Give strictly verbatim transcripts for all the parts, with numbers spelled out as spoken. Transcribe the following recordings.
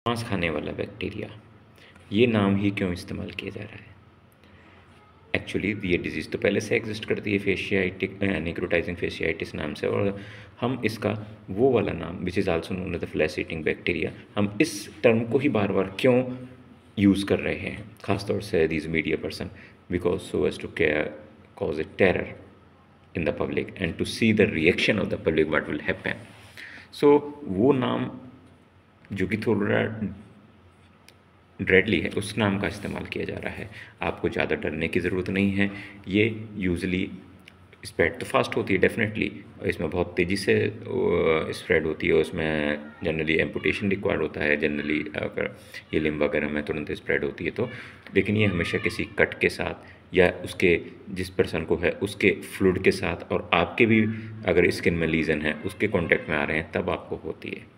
सांस खाने वाला बैक्टीरिया, ये नाम ही क्यों इस्तेमाल किया जा रहा है? एक्चुअली ये डिजीज़ तो पहले से एग्जिस्ट करती है, फेशियाइटिक नेक्रोटाइजिंग फेशियाइटिस नाम से, और हम इसका वो वाला नाम which is also known as the flesh eating bacteria, हम इस टर्म को ही बार बार क्यों यूज़ कर रहे हैं, खासतौर से these media person, because so as to care cause a terror in the public and to see the reaction of the public what will happen. So वो नाम जो कि थोड़ा ड्रेडली है, उस नाम का इस्तेमाल किया जा रहा है। आपको ज़्यादा डरने की ज़रूरत नहीं है। ये यूजली स्प्रेड तो फास्ट होती है डेफिनेटली, इसमें बहुत तेज़ी से स्प्रेड होती है, उसमें जनरली एम्पुटेशन रिक्वायर्ड होता है, जनरली अगर ये लिम्ब वगैरह में तुरंत स्प्रेड होती है तो, लेकिन ये हमेशा किसी कट के साथ या उसके जिस पर्सन को है उसके फ्लूइड के साथ, और आपके भी अगर स्किन में लीजन है उसके कांटेक्ट में आ रहे हैं तब आपको होती है।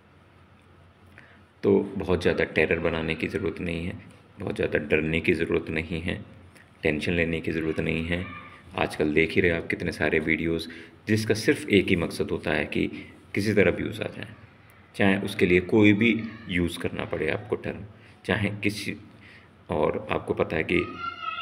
तो बहुत ज़्यादा टेरर बनाने की ज़रूरत नहीं है, बहुत ज़्यादा डरने की ज़रूरत नहीं है, टेंशन लेने की ज़रूरत नहीं है। आजकल देख ही रहे आप कितने सारे वीडियोस जिसका सिर्फ एक ही मकसद होता है कि किसी तरह व्यूज़ आ जाए, चाहे उसके लिए कोई भी यूज़ करना पड़े आपको टर्म, चाहे किसी, और आपको पता है कि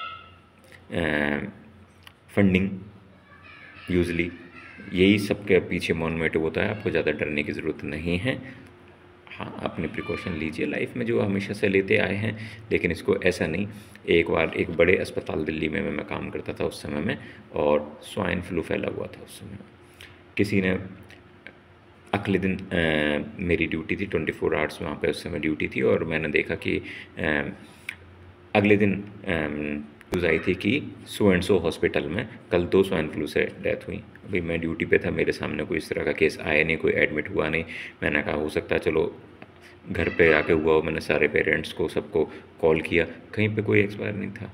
फंडिंग यूजली यही सबके पीछे मोटिव होता है। आपको ज़्यादा डरने की ज़रूरत नहीं है। हाँ, अपने प्रिकॉशन लीजिए लाइफ में जो हमेशा से लेते आए हैं, लेकिन इसको ऐसा नहीं। एक बार एक बड़े अस्पताल दिल्ली में मैं काम करता था उस समय में, और स्वाइन फ्लू फैला हुआ था उस समय। किसी ने अगले दिन आ, मेरी ड्यूटी थी, ट्वेंटी फोर आवर्स वहाँ पे उस समय ड्यूटी थी, और मैंने देखा कि आ, अगले दिन न्यूज़ आई थी कि सो एंड सो हॉस्पिटल में कल दो स्वाइन फ्लू से डेथ हुई। अभी मैं ड्यूटी पे था, मेरे सामने कोई इस तरह का केस आया नहीं, कोई एडमिट हुआ नहीं। मैंने कहा हो सकता है चलो घर पे आके हुआ हो। मैंने सारे पेरेंट्स को सबको कॉल किया, कहीं पे कोई एक्सपायर नहीं था।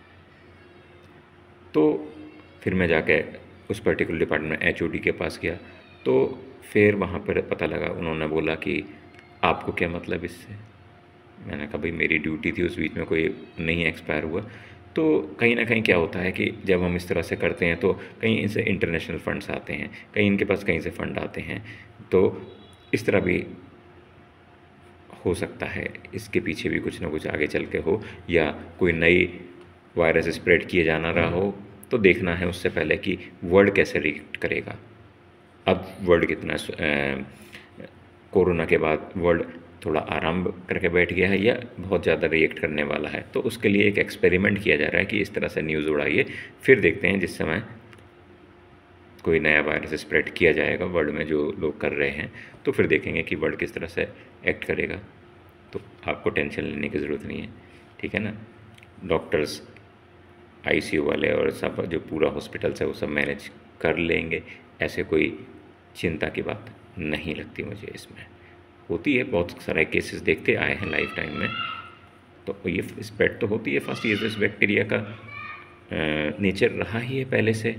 तो फिर मैं जाके उस particular department H O D के पास गया, तो फिर वहाँ पर पता लगा, उन्होंने बोला कि आपको क्या मतलब इससे। मैंने कहा भाई मेरी ड्यूटी थी, उस बीच में कोई नहीं एक्सपायर हुआ। तो कहीं ना कहीं क्या होता है कि जब हम इस तरह से करते हैं तो कहीं इनसे इंटरनेशनल फंड्स आते हैं, कहीं इनके पास कहीं से फंड आते हैं, तो इस तरह भी हो सकता है इसके पीछे भी कुछ ना कुछ आगे चल के हो, या कोई नई वायरस स्प्रेड किए जाना रहा हो। तो देखना है उससे पहले कि वर्ल्ड कैसे रिएक्ट करेगा। अब वर्ल्ड कितना कोरोना के बाद वर्ल्ड थोड़ा आराम करके बैठ गया है या बहुत ज़्यादा रिएक्ट करने वाला है, तो उसके लिए एक एक्सपेरिमेंट किया जा रहा है कि इस तरह से न्यूज़ उड़ाइए, फिर देखते हैं जिस समय कोई नया वायरस स्प्रेड किया जाएगा वर्ल्ड में जो लोग कर रहे हैं, तो फिर देखेंगे कि वर्ल्ड किस तरह से एक्ट करेगा। तो आपको टेंशन लेने की ज़रूरत नहीं है, ठीक है ना। डॉक्टर्स, आईसीयू वाले और सब जो पूरा हॉस्पिटल्स है वो सब मैनेज कर लेंगे, ऐसे कोई चिंता की बात नहीं लगती मुझे इसमें। होती है, बहुत सारे केसेस देखते आए हैं लाइफ टाइम में, तो ये स्प्रेड तो होती है फास्ट, ये तो इस बैक्टीरिया का नेचर रहा ही है पहले से।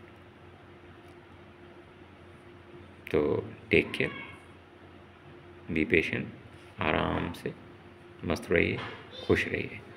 तो टेक केयर, बी पेशेंट, आराम से मस्त रहिए, खुश रहिए।